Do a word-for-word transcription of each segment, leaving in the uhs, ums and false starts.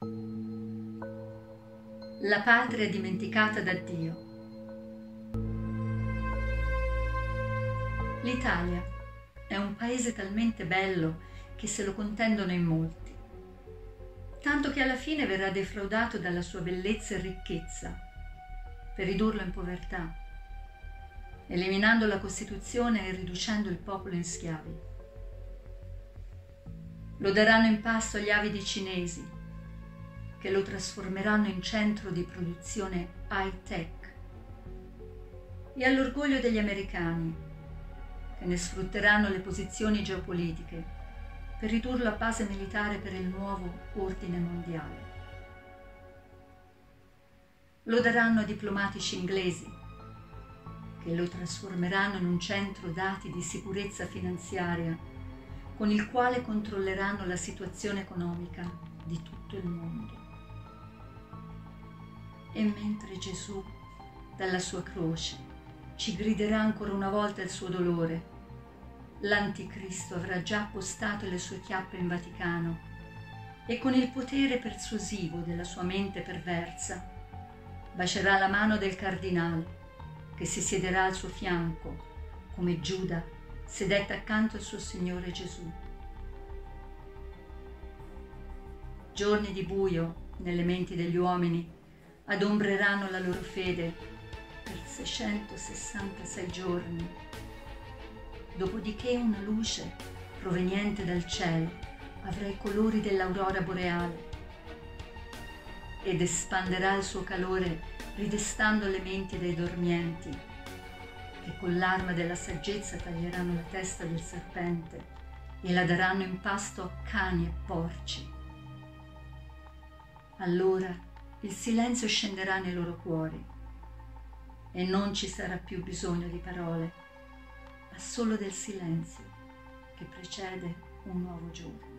La patria dimenticata da Dio. L'Italia è un paese talmente bello che se lo contendono in molti, tanto che alla fine verrà defraudato dalla sua bellezza e ricchezza per ridurlo in povertà, eliminando la Costituzione e riducendo il popolo in schiavi. Lo daranno in pasto agli avidi cinesi, che lo trasformeranno in centro di produzione high-tech, e all'orgoglio degli americani, che ne sfrutteranno le posizioni geopolitiche per ridurlo a base militare per il nuovo ordine mondiale. Lo daranno a diplomatici inglesi, che lo trasformeranno in un centro dati di sicurezza finanziaria con il quale controlleranno la situazione economica di tutto il mondo. E mentre Gesù, dalla sua croce, ci griderà ancora una volta il suo dolore, l'Anticristo avrà già appostato le sue chiappe in Vaticano e con il potere persuasivo della sua mente perversa bacerà la mano del cardinale che si siederà al suo fianco come Giuda sedette accanto al suo Signore Gesù. Giorni di buio nelle menti degli uomini adombreranno la loro fede per seicentosessantasei giorni, dopodiché una luce proveniente dal cielo avrà i colori dell'aurora boreale ed espanderà il suo calore ridestando le menti dei dormienti, che con l'arma della saggezza taglieranno la testa del serpente e la daranno in pasto a cani e porci. Allora il silenzio scenderà nei loro cuori e non ci sarà più bisogno di parole, ma solo del silenzio che precede un nuovo giorno.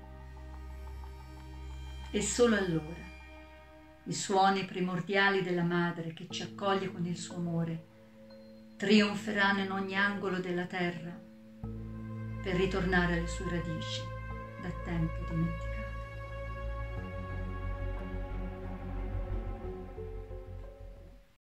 E solo allora i suoni primordiali della madre che ci accoglie con il suo amore trionferanno in ogni angolo della terra per ritornare alle sue radici da tempo dimenticato.